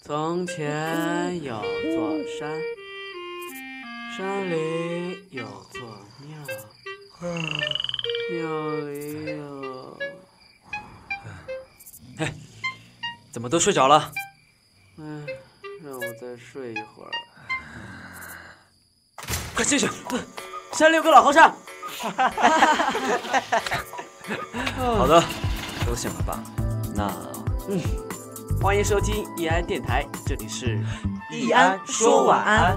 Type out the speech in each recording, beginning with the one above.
从前有座山，山里有座庙，庙里有…… 哎，怎么都睡着了？ 哎，让我再睡一会儿。 快醒醒！山里有个老和尚。好的，都醒了吧？那欢迎收听易安电台，这里是易安说晚安。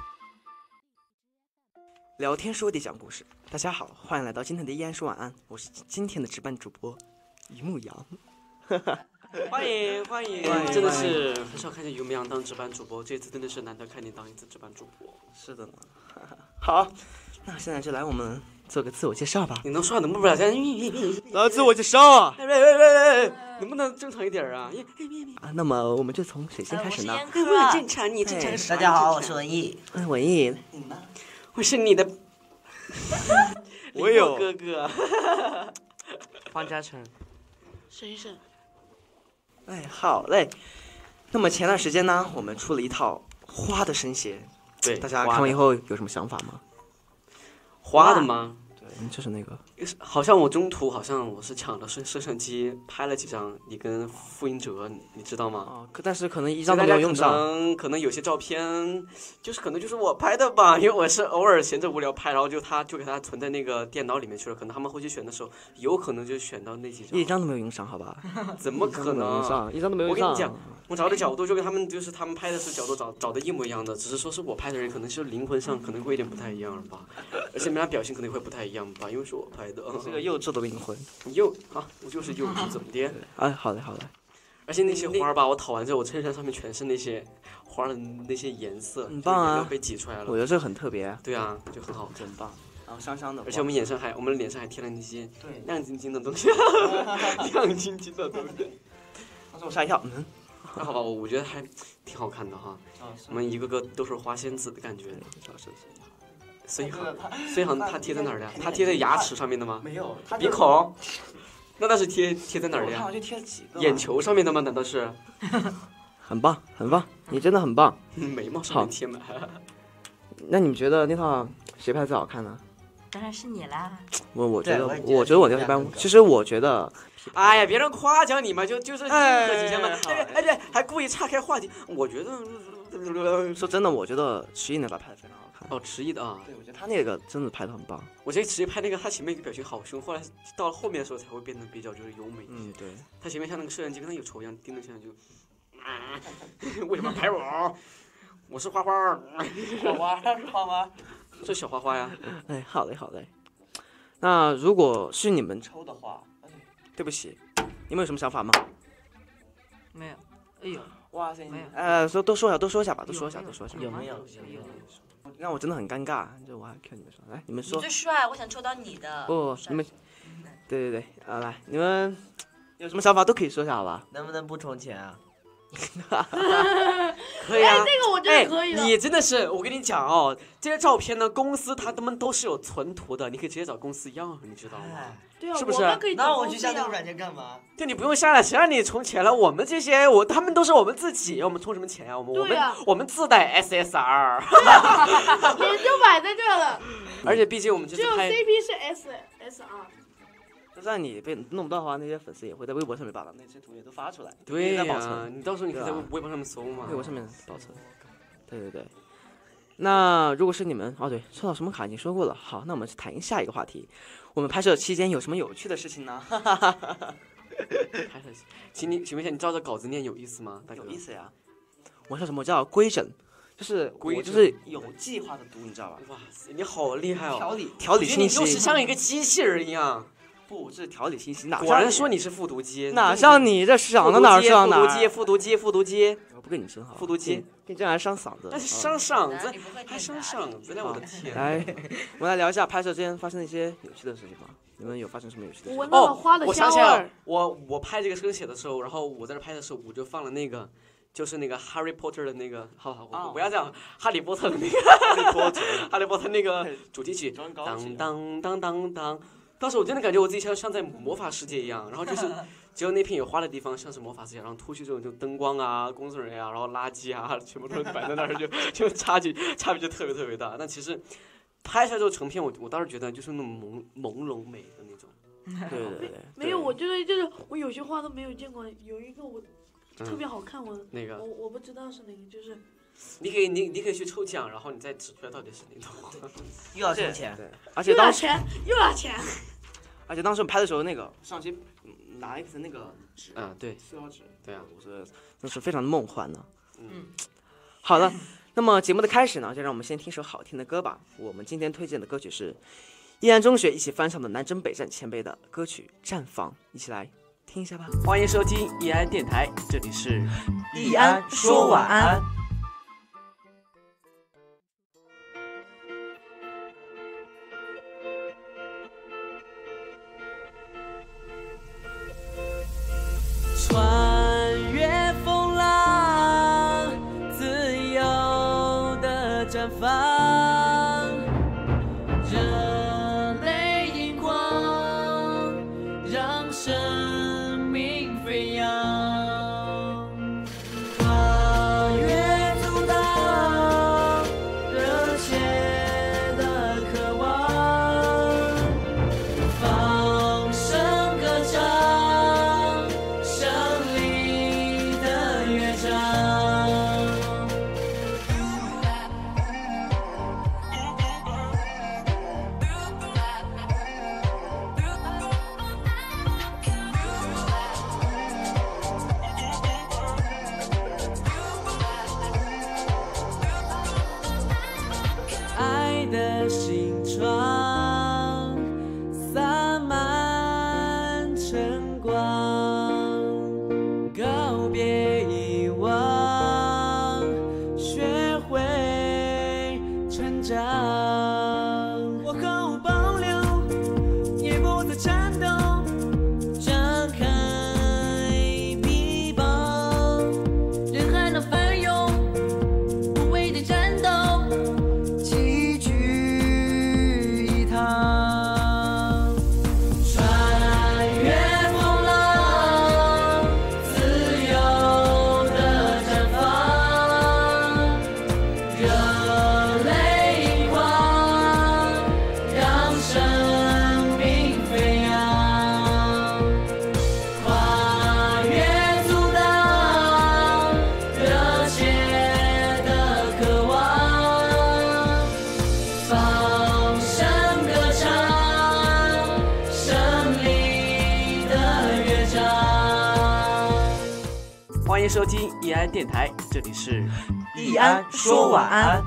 聊天说地讲故事，大家好，欢迎来到今天的易安说晚安，我是今天的值班主播于牧阳。 欢迎，真的是很少看见于牧阳当值班主播，这次真的是难得看你当一次值班主播。 是的呢。好，那现在就来我们做个自我介绍吧。 你能说话能不了？ 来自我介绍啊！ 能不能正常一点啊？ 那么我们就从谁先开始呢？ 我正常，你正常。 大家好，我是文艺。 文艺， 你呢？ 我是你的， 我有哥哥，方嘉诚， 沈一沈。 哎，好嘞。那么前段时间呢，我们出了一套花的生鞋， 对， 大家看完以后有什么想法吗？ 花的吗？ 对，就是那个。 好像我中途我是抢了摄像机拍了几张你跟傅英哲，你知道吗？ 哦，但是可能一张都没有用上。 可能有些照片可能就是我拍的吧，因为我是偶尔闲着无聊拍，然后就给他存在那个电脑里面去了。可能他们后期选的时候，有可能就选到那几张。 一张都没有用上，好吧？ 怎么可能？ 一张都没有用上。 我跟你讲，我找的角度就跟他们拍的是角度找的一模一样的，只是说是我拍的人可能是灵魂上可能会有点不太一样吧，而且他表情可能会不太一样吧，因为是我拍的。 这个幼稚的灵魂。 我就是幼稚，怎么的？ 哎，好嘞。 而且那些花吧，我讨完之后，我衬衫上面全是那些花的那些颜色， 很棒啊， 被挤出来了。 我觉得这很特别。 对啊，就很好， 真棒。然后香香的。 而且我们脸上还贴了那些亮晶晶的东西，亮晶晶的东西。 当时我吓一跳， 那好吧，我觉得还挺好看的哈。我们一个个都是花仙子的感觉。所以好像它贴在哪儿的呀？它贴在牙齿上面的吗？ 没有， 鼻孔。那是贴在哪儿的呀？ 好像贴了几个。 眼球上面的吗？难道是？ 很棒，你真的很棒。 眉毛上面贴满。 那你们觉得那套谁拍的最好看呢？ 当然是你啦。 我觉得我那一般。其实我觉得， 哎呀，别人夸奖你嘛，就是喝几天嘛。哎对，还故意岔开话题。我觉得， 说真的，我觉得迟疑那把拍的非常好看。 哦，迟疑的啊。 对，我觉得他那个真的拍的很棒。 我觉得迟疑拍那个，他前面一个表情好凶，后来到了后面的时候才会变得比较优美。 对。 他前面像那个摄像机跟他有仇一样，盯着摄像机就，为什么拍我？我是花花。 花花。 这小花花呀。 哎，好嘞。那如果是你们抽的话，对不起，你们有什么想法吗？ 没有。哎呦， 哇塞， 没有。 多说一下吧，多说一下。 有没有？ 让我真的很尴尬，就我还看你们说，来，你们说。 你最帅，我想抽到你的。 不，你们，对，来，你们有什么想法都可以说一下，好吧？ 能不能不充钱啊？ 可以啊， 这个我觉得可以了。 你真的是，我跟你讲哦，这些照片呢，公司他们都是有存图的，你可以直接找公司要，你知道吗？ 对啊， 是不是？ 那我去下那个软件干嘛？ 对，你不用下了，谁让你充钱了？我们这些他们都是我们自己，我们充什么钱呀？我们自带 SSR， 也就摆在这了。 而且毕竟我们这次拍， 只有 CP 是 SSR。 就算你被弄不到的话，那些粉丝也会在微博上面把那些图也都发出来。 对呀， 保存。 你到时候你可以在微博上面搜嘛。 微博上面保存。对。那如果是你们，对，抽到什么卡已经说过了。好，那我们谈下一个话题。我们拍摄期间有什么有趣的事情呢？ 请问一下，你照着稿子念有意思吗？ 有意思呀。我说什么叫规整？就是有计划的读，你知道吧？ 哇塞，你好厉害哦！ 条理清晰。 你就是像一个机器人一样。 不，这是条理清晰。 果然说你是复读机， 哪像你这想到哪儿上哪儿。 复读机。 我不跟你争好。 复读机， 跟你这样还伤嗓子。 伤嗓子，还伤嗓子呢！我的天！ 来，我们来聊一下拍摄之前发生的一些有趣的事情吧。你们有发生什么有趣的事情？ 闻到了花的香味。 我想起来了，我拍这个生写的时候，然后我在这拍的时候，我就放了那个。就是那个 Harry Potter 的那个，好，我不要讲哈利波特的那个哈利波特那个主题曲，当。当时我真的感觉我自己像在魔法世界一样，然后只有那片有花的地方，像是魔法师一样，然后突去这种就灯光啊、工作人员啊，然后垃圾啊，全部都摆在那儿，就差别就特别大。但其实拍出来之后成片，我倒是觉得就是那种朦胧美的那种。 对， 没有，我觉得就是我有些花都没有见过，有一个我特别好看， 那个我不知道是哪个，就是你可以去抽奖，然后你再指出来到底是哪种。 又要充钱， 对，而且当时又要钱， 拍的时候，那个相机拿一层那个纸， 对， 塑料纸， 对啊， 我是那是非常的梦幻呢。好了，那么节目的开始呢，就让我们先听首好听的歌吧。我们今天推荐的歌曲是易安中学一起翻唱的南征北战前辈的歌曲《绽放》，一起来听一下吧。 欢迎收听易安电台，这里是易安说晚安。 穿越风浪，自由的绽放，热泪盈眶，让生命飞扬，跨越阻挡，热切的渴望，放声歌唱，胜利的乐章。爱的形状洒满晨光，告别遗忘，学会成长。我毫无保留，也不再颤抖，张开臂膀，人海能翻涌，无畏的战斗。齐聚一堂，穿越风浪，自由的绽放，热泪盈眶，让生命飞扬，跨越阻挡，热切的渴望，放声歌唱，胜利的乐章。 欢迎收听易安电台，这里是易安说晚安。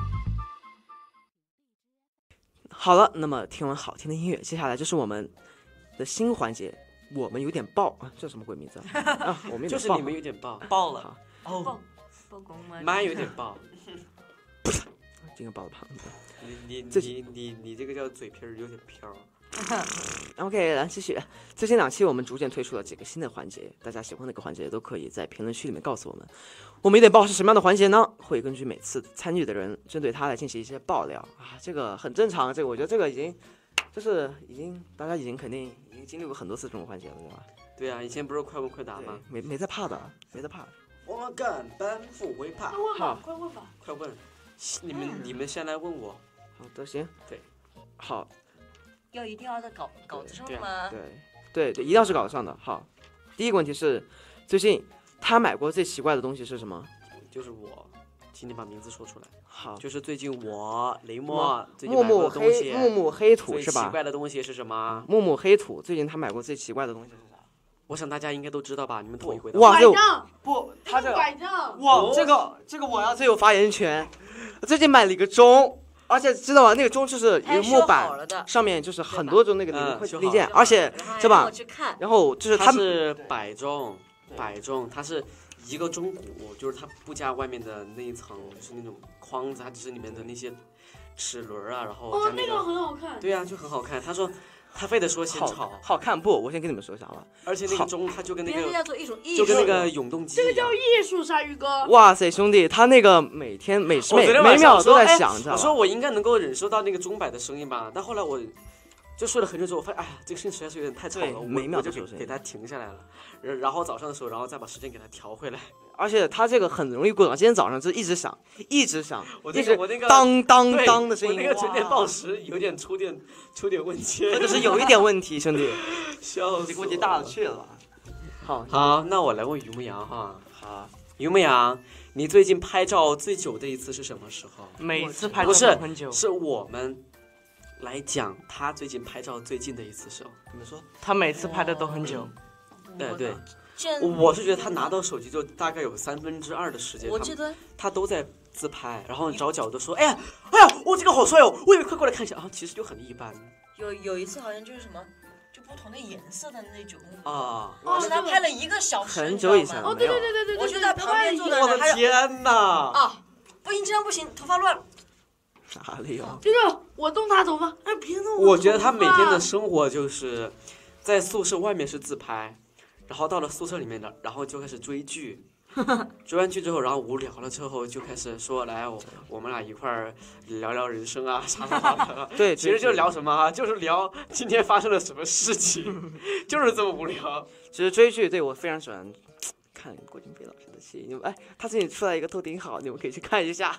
好了，那么听完好听的音乐，接下来就是我们的新环节，我们有点爆啊，这什么鬼名字啊？我们有点爆就是你们有点爆， 爆了哦， 曝光吗？ 妈有点爆。 这个爆的胖。 你这个叫嘴皮儿有点飘。 OK， 来继续。最近2期我们逐渐推出了几个新的环节，大家喜欢哪个环节都可以在评论区里面告诉我们。我们有点爆是什么样的环节呢？会根据每次参与的人针对他来进行一些爆料啊，这个很正常。这个我觉得这个大家肯定已经经历过很多次这种环节了，对吧？ 对啊，以前不是快问快答吗？ 没在怕的，没在怕。 我们敢奔赴会怕。 快问吧，快问吧。 快问，你们先来问我。 好的，行。 对， 好。一定要在稿子上吗？ 对，一定要是稿子上的。好，第一个问题是，最近他买过最奇怪的东西是什么？ 就是我，请你把名字说出来。 好， 就是最近我雷默最近木买过的东西， 木木黑土是吧？ 最奇怪的东西是什么？ 木木黑土最近他买过最奇怪的东西是啥？ 我想大家应该都知道吧？你们统一回答。 哇，这杖不，他这拐杖， 哇，这个我要最有发言权。最近买了一个钟。而且知道吗？那个钟就是一个木板，上面就是很多种那个零件，而且是吧？然后就是它是摆钟，它是一个钟骨，就是它不加外面的那一层，就是那种框子，它只是里面的那些齿轮啊，然后加那个很好看。 对呀，就很好看。他说他非得说先炒， 好看不？我先跟你们说一下吧。 而且那个钟它就跟那个就跟那个永动机， 这个叫艺术，鲨鱼哥。 哇塞，兄弟，他那个每秒都在响着。 我说我应该能够忍受到那个钟摆的声音吧，但后来我就睡了很久之后，我发现哎呀，这个声音实在是有点太吵了， 每秒我就都有声音给它停下来了。然后早上的时候，然后再把时间给它调回来。 而且它这个很容易过档，今天早上就一直响，一直响， 我一直那个当当对当的声音。 我那个全电哇报时有点出点问题， 或者是有一点问题，兄弟， 笑死我这个问题大了去了吧？好， 好，那我来问于牧阳哈， 好， 于牧阳，你最近拍照最久的一次是什么时候？ 每次拍照不是都很久， 是我们来讲他最近拍照最近的一次时候。 你们说， 他每次拍的都很久。 对， 见我是觉得他拿到手机就大概有2/3的时间， 我记得他都在自拍，然后找角度说，哎呀，我这个好帅哦，我以为快过来看一下啊，其实就很一般有一次好像就是什么，就不同的颜色的那种啊。 我是他拍了1个小时， 很久以前你知道吗哦，对对对对对对， 我就在旁边坐着我的天哪！ 啊，不行，这样不行，头发乱了。 哪里有？ 就是我动他头发，哎，别动我觉得他头每天的发生活就是在宿舍外面是自拍，然后到了宿舍里面的，然后就开始追剧。追完剧之后，然后无聊了之后就开始说来我们俩一块儿聊聊人生啊啥啥啥的。 对， 其实就是聊什么啊？就是聊今天发生了什么事情，就是这么无聊。 其实追剧，对我非常喜欢看郭京飞老师的戏。你们哎，他最近出来一个《头顶好》，你们可以去看一下。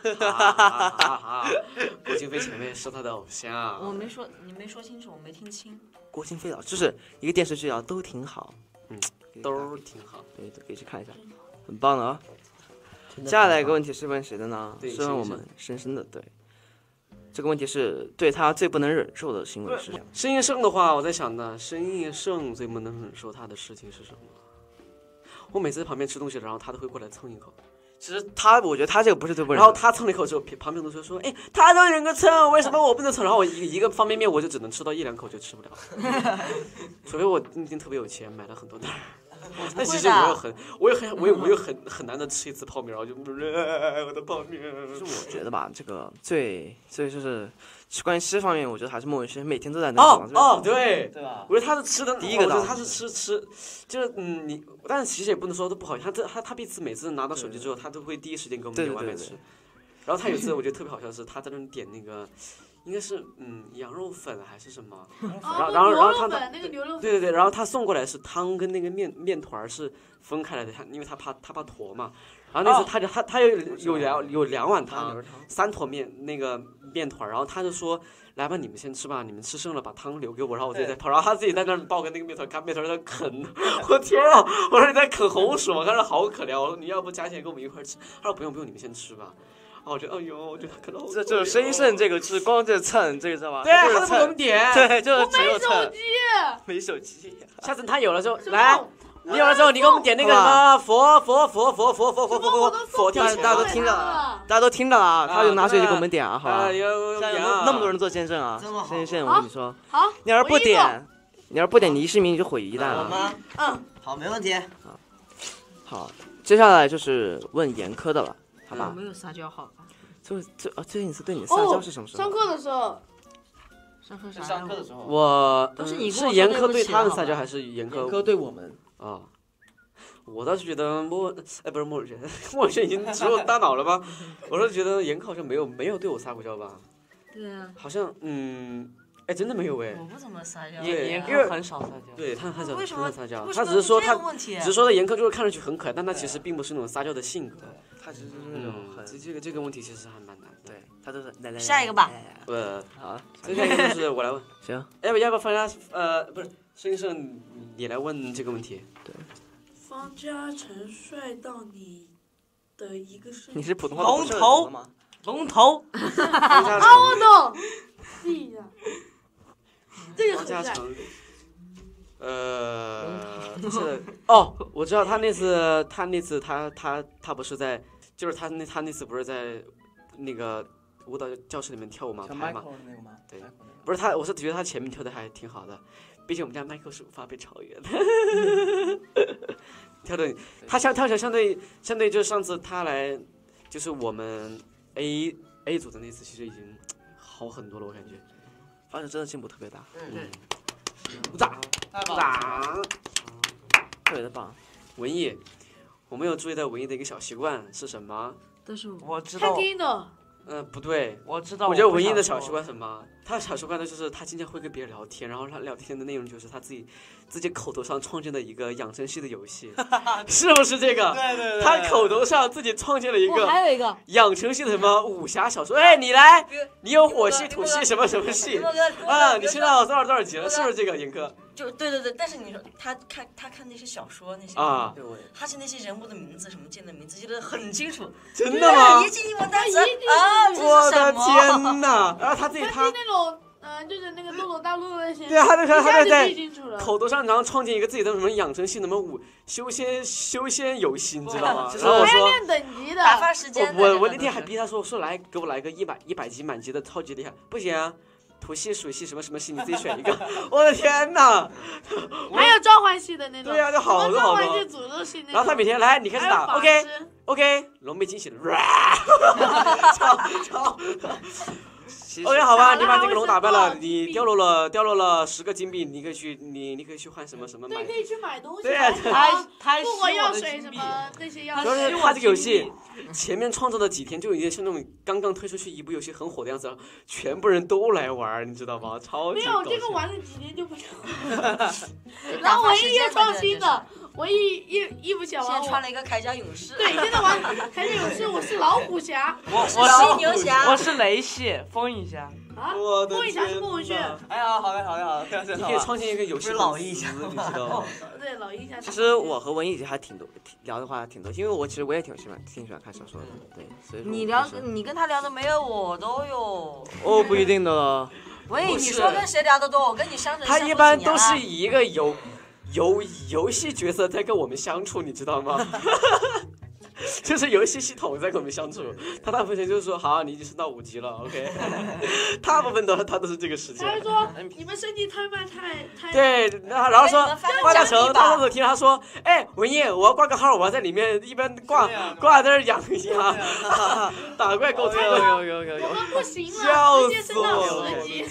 郭京飞前辈是他的偶像。 我没说，你没说清楚，我没听清。 郭京飞老师就是一个电视剧啊，都挺好， 都挺好。 对，可以去看一下，很棒的啊。接下来一个问题是问谁的呢？ 对是问我们深深的。对，这个问题是对他最不能忍受的行为是什么？ 申医生的话，我在想呢，申医生最不能忍受他的事情是什么？我每次在旁边吃东西，然后他都会过来蹭一口。 其实我觉得他这个不是最不忍受。 然后他蹭了一口之后，旁边同学说：“哎，他都忍个蹭，为什么我不能蹭？”然后我一个方便面我就只能吃到1-2口就吃不了，除非我今天特别有钱，买了很多袋儿。但其实我又很难得吃一次泡面，然后就我的泡面。 其实我觉得吧，这个最就是关于吃方面，我觉得还是莫文轩每天都在那个走廊这边对吧？ 我觉得他是吃的第一个档我觉得他是吃，就是但是其实也不能说都不好，他每次拿到手机之后，他都会第一时间给我们点外卖吃。然后他有一次我觉得特别好笑的是，他在那点那个。应该是羊肉粉还是什么，然后他那个牛肉粉， 对，然后他送过来是汤跟那个面团是分开来的，因为他怕坨嘛。然后那次他有2碗汤，3坨那个面团，然后他就说来吧，你们先吃吧，你们吃剩了把汤留给我，然后我自己再泡。然后他自己在那抱个那个面团，看面团在啃，我天啊！我说你在啃红薯吗？他说好可怜，我说你要不加钱跟我们一块吃？他说不用，你们先吃吧。我觉得，哎呦，我觉得他可能好。 这申胜这个是光这蹭，这个知道吧？ 对，他都不给我们点。 对，就是只有没手蹭。 机， 没手机。 下次他有了之后，来，你有了之后，你给我们点那个什么佛跳起来。 大家都听着了，大家都听着了啊！他就拿手机给我们点啊，好吧？那么多人做见证啊！申胜，我跟你说， 好， 你要是不点，你一世名就毁于一旦了。 吗？ 嗯， 好，没问题。 好，接下来就是问严苛的了，好吧？ 没有撒娇好吧？ 最近一次对你撒娇是什么时候？ 上课的时候， 上课的时候， 我都是你跟是我说严苛对对不起了好吧他们撒娇，还是严苛对我们。 啊？我倒是觉得不是莫尔轩，莫尔轩已经植入大脑了吧？我是觉得严苛好像没有对我撒过娇吧？ 对啊， 好像真的没有我不怎么撒娇。 严因为苛很少撒娇。 对他很少为什么撒娇， 为什么他只是说这样问题只是说的严苛就是看上去很可爱，但他其实并不是那种撒娇的性格。 他只是那种很这个问题其实还蛮难的。 对，他都是来下一个吧。 好，接下来就是我来问。 行， 要不要放下？不是，申胜，你来问这个问题。 对。 方嘉诚帅到你的一个瞬间。 你是普通话龙头吗？ 龙头。 我懂。是呀。这个很帅。 方嘉诚。我知道他那次他不是在，就是他那次不是在那个舞蹈教室里面跳舞嘛，拍嘛。对，不是他，我是觉得他前面跳的还挺好的，毕竟我们家 Michael 是无法被超越的。跳的，他跳起来相对就是上次他来，就是我们 A 组的那次，其实已经好很多了，我感觉。 方嘉真的进步特别大。 鼓掌，鼓掌， 特别的棒。 文艺，我没有注意到文艺的一个小习惯是什么？ 但是我知道。 看听的。 不对， 我知道。 我觉得文艺的小习惯是什么？ 他小时候干的就是他经常会跟别人聊天，然后他聊天的内容就是他自己口头上创建的一个养成系的游戏，是不是这个？ 对， 他口头上自己创建了一我个还有一个， 养成系的什么武侠小说，哎，你来，你有火系、土系什么什么系啊？你现在多少级了？是不是这个严哥？ 就对，但是你说他看那些小说那些啊， 他是那些人物的名字什么剑的名字记得很清楚， 真的吗？ 一记英文单词啊， 我的天哪！然后他自己他那种就是那个斗斗大陆的那些， 对啊，他在记清楚了。 口头上然后创建一个自己的什么养成系什么修仙游戏，你知道吗？ 就是然后我说。 还要练等级的， 打发时间的那个。 我那天还逼他说来给我来个100级满级的超级厉害，不行啊，土系、水系什么什么系你自己选一个。我的天哪！ 还有召唤系的那种， 对呀，就好多好多。 召唤系、诅咒系那种。 然后他每天来，你开始打还有法师 ，OK，龙被惊喜了超。OK， 好吧，你把这个龙打败了，你掉落了10个金币，你可以去换什么什么买对，。可以去买东西。 对呀他复活药水什么那些药水。 主要是他这个游戏前面创造的几天就已经是那种刚刚推出去一部游戏很火的样子，全部人都来玩，你知道吗？超级没有搞笑。 这个玩了几天就不行。然后唯一要创新的，唯一一不想玩现在穿了一个铠甲勇士。 对，现在玩铠甲勇士，我是老虎侠我犀牛侠， 我是雷系风雨侠。 啊， 我的风雨侠是天孟文炫。 哎呀，好的， 你可以创建一个游戏不是老一侠你知道吗？ 对，老鹰侠。 其实我和文艺姐还挺多聊的话还挺多，因为我其实我也挺喜欢看小说的，对，所以说你聊就是你跟他聊的没有我都有。 哦不一定的了， 喂， 不是你说跟谁聊得多？我跟你相处他一般都是以一个游戏角色在跟我们相处，你知道吗？就是游戏系统在跟我们相处，他大部分就是说好，你已经升到5级了 ，OK， 大部分他都是这个时间他。就说你们升级太慢，太。 对，然后说挂大成，他那时候听他说，哎，文艺，我要挂个号，我要在里面一边挂在这养一下，打怪沟通。 有。 我们不行了， 笑直接升到死我了 10级。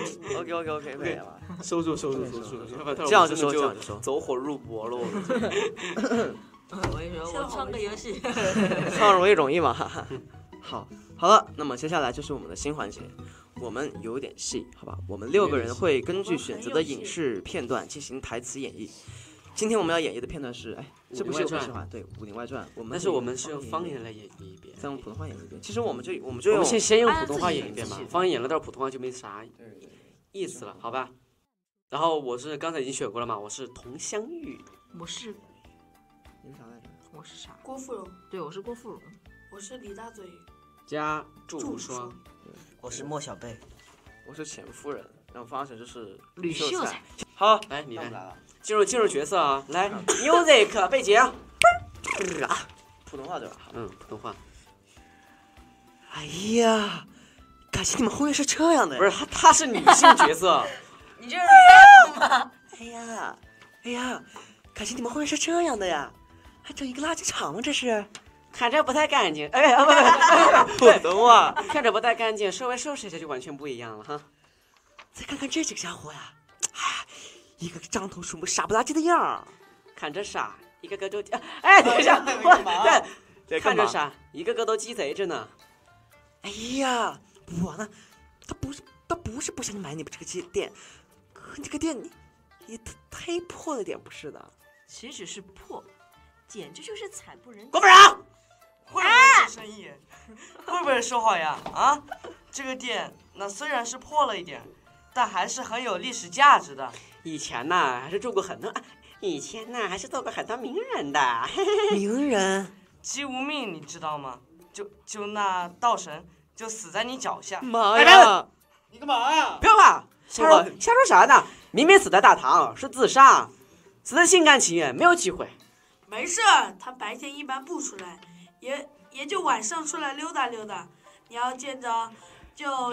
OK，可以了。 收住， 这样就收走火入魔了。 我跟你说，我创个游戏， 创容易嘛，哈哈。好了，那么接下来就是我们的新环节，我们有点戏，好吧？我们6个人会根据选择的影视片段进行台词演绎。今天我们要演绎的片段是，这部戏我很喜欢，对，《武林外传》。 但是我们是用方言来演绎一遍， 再用普通话演绎一遍。其实我们先用普通话演一遍嘛，方言演了点普通话就没啥意思了，好吧？然后我是刚才已经选过了嘛，我是佟湘玉， 我是你啥来着？ 我是啥？ 郭芙蓉， 对，我是郭芙蓉。 我是李大嘴， 加祝无双， 我是莫小贝， 我是钱夫人，然后方程就是吕秀才。 好，来你来，进入角色啊，来 music 背景， 普通话对吧？ 普通话。 哎呀，感情你们后面是这样的呀？ 不是他是女性角色， 你这是大夫吗？ 哎呀，感情你们后面是这样的呀？还整一个垃圾场吗？这是？ 看着不太干净， 普通话。 看着不太干净，稍微收拾一下就完全不一样了哈。 再看看这几个家伙呀，一个獐头鼠目、傻不拉几的样儿， 看着傻，一个个都哎，等一下，对，看着傻，一个个都鸡贼着呢。 哎呀，我呢，他不是不想买你们这个店，可这个店你太破了点，不是的。 岂止是破，简直就是惨不忍睹。 郭芙蓉， 会不会做生意？会不会说好呀？啊，这个店那虽然是破了一点，但还是很有历史价值的。 以前呢还是做过很多名人的。 名人姬无命，你知道吗？就那道神就死在你脚下。 妈呀！ 你干嘛呀？ 不要怕，瞎说啥呢？明明死在大堂，是自杀，死的心甘情愿，没有机会。 没事，他白天一般不出来，也就晚上出来溜达溜达。你要见着就，不，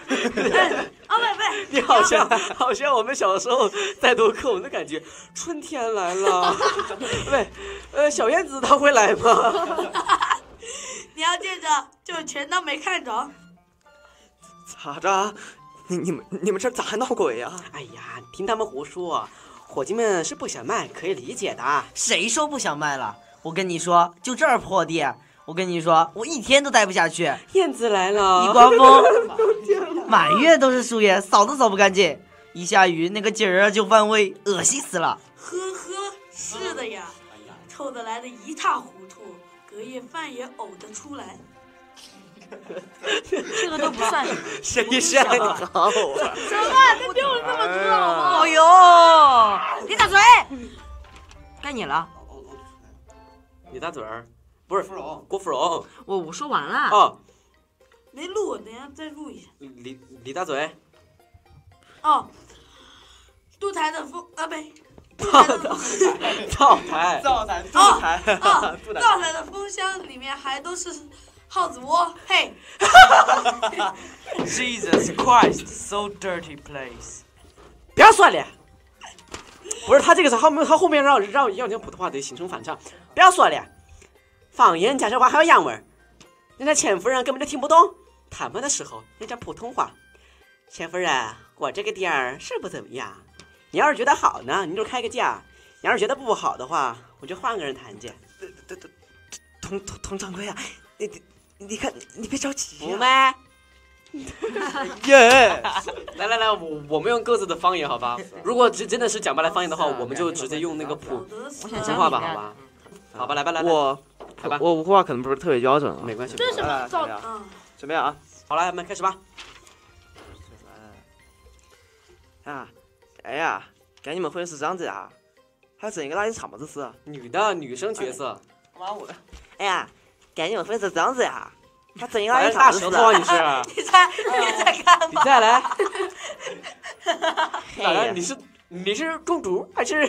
你好像我们小时候在读课文的感觉。春天来了，小燕子她会来吗？ 你要见着就全当没看着。 咋着？你们这咋还闹鬼呀？ 哎呀，听他们胡说，伙计们是不想卖，可以理解的。 谁说不想卖了？我跟你说，就这儿破地， 我跟你说，我一天都待不下去。 燕子来了， 一刮风，满月都是树叶，扫都扫不干净。一下雨，那个劲儿就犯胃，恶心死了。 呵呵，是的呀，臭得来的一塌糊涂，隔夜饭也呕得出来。 这个都不算什么。 谁像你好啊？ 什么？你听我这么说好吗？ 哦哟，你打嘴！该你了。 你大嘴儿，不是郭芙蓉我说完了。 哦， 没录，等一下再录一下。 李大嘴， 哦，渡台的风啊，不， 灶台， 灶台的风箱里面还都是耗子窝，嘿。 Jesus Christ, so dirty place。 不要说了。不是他这个是他后面让讲普通话得形成反差，不要说了，方言家乡话还有洋味儿，人家钱夫人根本就听不懂，他们的时候要讲普通话。钱夫人，我这个店儿是不怎么样，你要是觉得好呢，你就开个价；你要是觉得不好的话，我就换个人谈去。 佟掌柜啊，你看你别着急不吗？ 耶！ 来，我们用各自的方言好吧？如果真的是讲不来方言的话，我们就直接用那个普通话吧，好吧？好吧，来吧， 我普通话可能不是特别标准啊， 没关系。 这是什么造？ 准备啊！ 好了，我们开始吧。 啊，哎呀，跟你们混是这样子啊，还整一个垃圾场吗？这是女生角色。 哎呀，跟你们混是这样子呀，还整一个垃圾大场？ 舌头啊！你是？ 你在干嘛？ 你再来。 哎呀， 你是公主还是？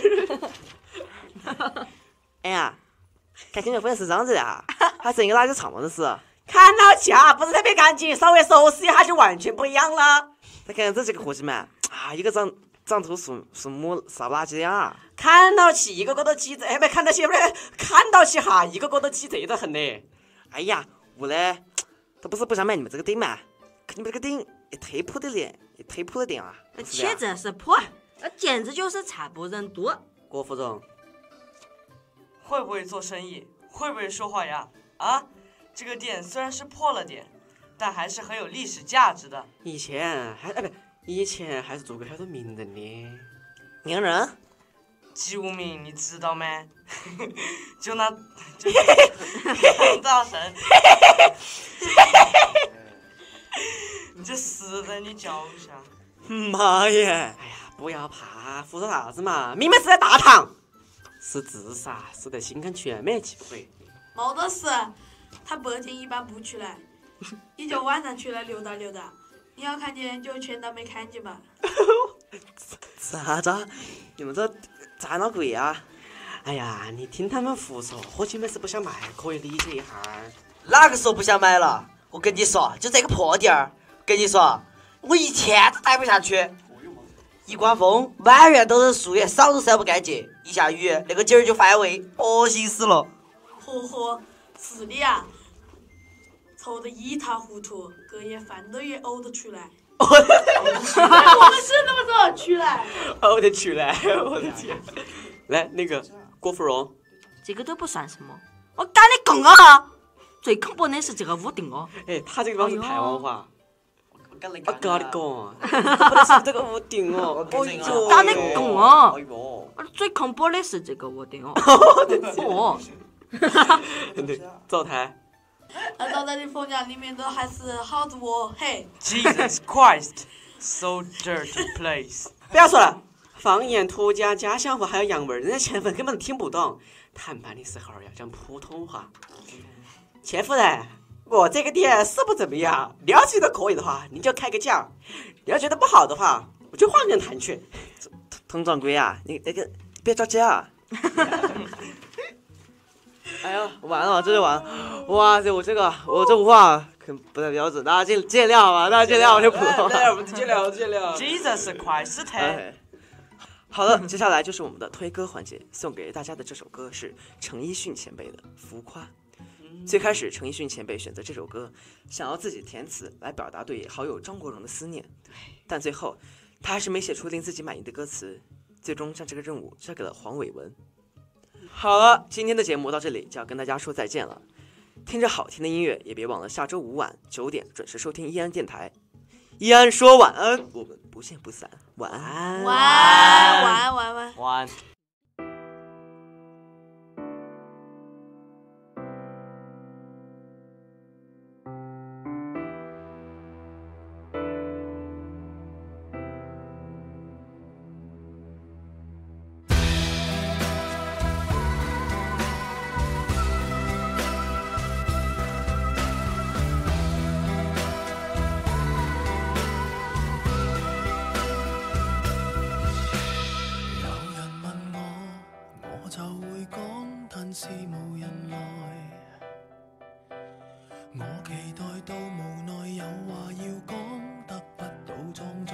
哎呀，跟你们混是这样子呀，还整一个垃圾场吗？这是？ 看到家不是特别干净，稍微收拾一下就完全不一样了。 再看这几个伙计们啊，一个长头属木啥垃圾啊！ 看到起一个个都鸡贼，不看到起不是看到起哈，一个个都鸡贼的很呢。 哎呀，我嘞，都不是不想买你们这个店嘛，可你们这个店也忒破的脸，也忒破了点啊！ 那岂止是破，那简直就是惨不忍睹。 郭芙蓉， 会不会做生意？会不会说话呀？啊，这个店虽然是破了点，但还是很有历史价值的。 以前还是做个小的名人呢。 名人？ 几无名你知道吗？就大神。你这死人，你教一下。 妈耶！ 哎呀，不要怕，胡说啥子嘛？明明是在大堂，是自杀，是在新坑全美去回。 没得事，他白天一般不出来，也就晚上出来溜达溜达。你要看见就全当没看见吧。 啥子？你们这咋闹鬼啊？ 哎呀，你听他们胡说，伙计们是不想卖，可以理解一下。 哪个说不想买了？我跟你说，就这个破店儿，跟你说，我一天都待不下去。一刮风，满院都是树叶，扫都扫不干净；一下雨，那个劲儿就犯胃，恶心死了。 呵呵，是的呀，臭得一塌糊涂，隔夜饭都也呕得出来。我们是那么说出来。 呕得出来，我的天！来，那个郭芙蓉， 这个都不算什么。我跟你讲啊，最恐怖的是这个屋顶哦。 哎，他这个地方是台湾话。我跟你讲，不是这个屋顶哦。 跟你讲哦，最恐怖的是这个屋顶哦。哦。 对，灶台。 那灶台的风箱里面都还是耗子窝，嘿。 Jesus Christ, so dirty place。 不要说了，方言、土家、家乡话还有洋味儿，人家钱粉根本听不懂。谈判的时候要讲普通话。钱夫人，我这个店是不怎么样，你要觉得可以的话，你就开个价；你要觉得不好的话，我就换个人谈去。 佟掌柜啊，你那个别着急啊。哎呀，完了，这就完了！哇塞，我这普话可不太标准，大家见谅吧，大家见谅，我这普通话。 见谅。 Jesus Christ。 好了，接下来就是我们的推歌环节，送给大家的这首歌是陈奕迅前辈的《浮夸》。最开始，陈奕迅前辈选择这首歌，想要自己填词来表达对好友张国荣的思念，但最后他还是没写出令自己满意的歌词，最终将这个任务交给了黄伟文。好了，今天的节目到这里就要跟大家说再见了。 听着好听的音乐，也别忘了下周五晚9点准时收听易安电台。易安说晚安，我们不见不散。晚安， 晚安，晚安，晚安。 晚安。 是無人來，我期待到無奈，有話要講，得不到裝載。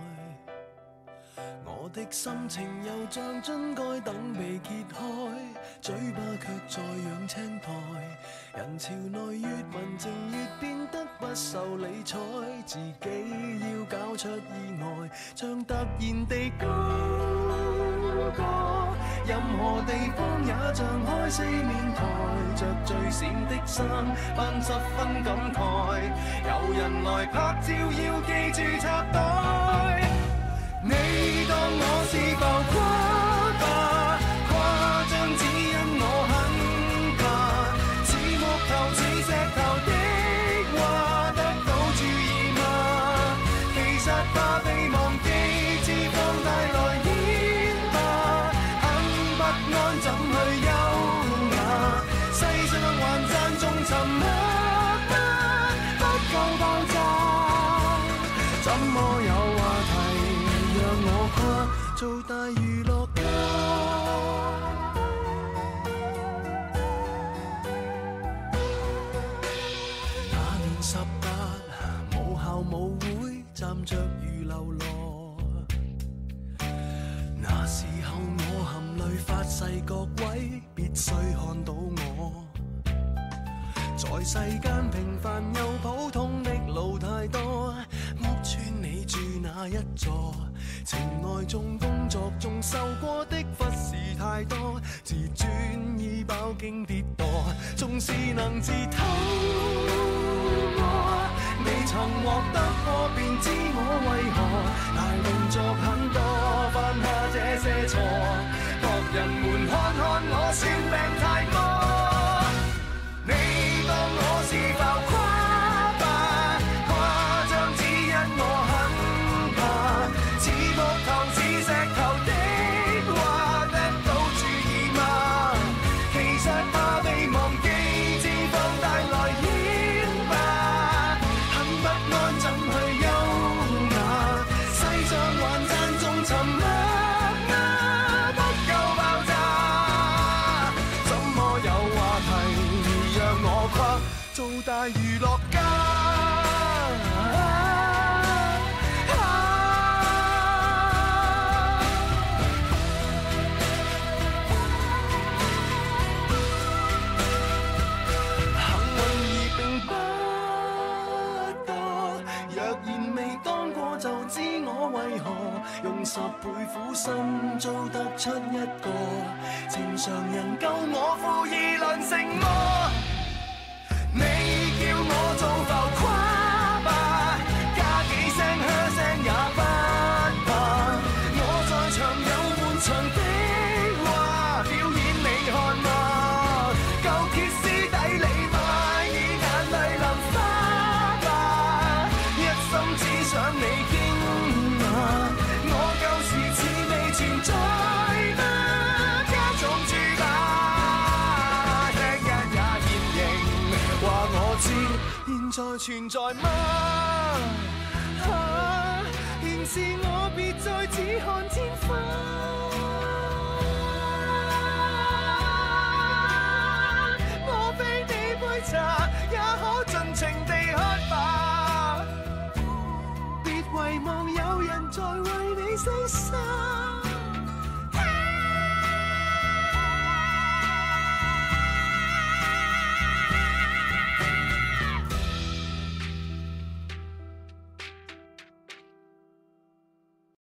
我的心情又像樽蓋等被揭開，嘴巴卻在養青苔。人潮內越文靜越變得不受理睬，自己要搞出意外，像突然地高歌。任何地方也像開四面台，着最閃的衫，扮十分感慨。有人來拍照，要記住插袋。你當我是浮誇吧，誇張只因我很怕，似木頭似石頭的話得到注意嗎？其實怕被忘記，脂肪帶來煙吧，很不安怎去優雅，世上還讚頌沉默嗎？不夠爆炸，怎麼有話題讓我跨做大娛樂家？那年18，母校舞會站着如流羅，那時候我含淚發誓各位必須看到我。在世間平凡又普通的路太多，屋邨你住哪一座？情愛中工作中受過的忽視太多，自尊已飽經跌墮，縱是能自偷摸，未曾獲得過便知我為何大動作很多，犯下這些錯，各人們看看我算病太多。你當我是浮誇吧，誇張只因我很怕，似木頭似石頭的話得到注意嗎？其實怕被忘記，脂肪帶來煙吧，很不安怎去優雅，世上還讚頌沉默嗎？不夠爆炸，怎麼有話題讓我跨做大娛樂家？幸運兒並不多，若然未當過就知我為何用10倍苦心做得出一個正常人，夠我負義良成麼？你叫我做浮誇吧，加幾聲噓聲也不怕，我在場有滿場的話，表演你看嗎？夠歇斯底里嗎？以眼淚淋花吧，一心只想你驚訝，我舊時似未存在嗎？加重注吧，聽日也現形，話我知現在存在嗎？現是我別再只看天花，我非你杯茶也可盡情地喝吧，別遺忘有人在為你犧牲。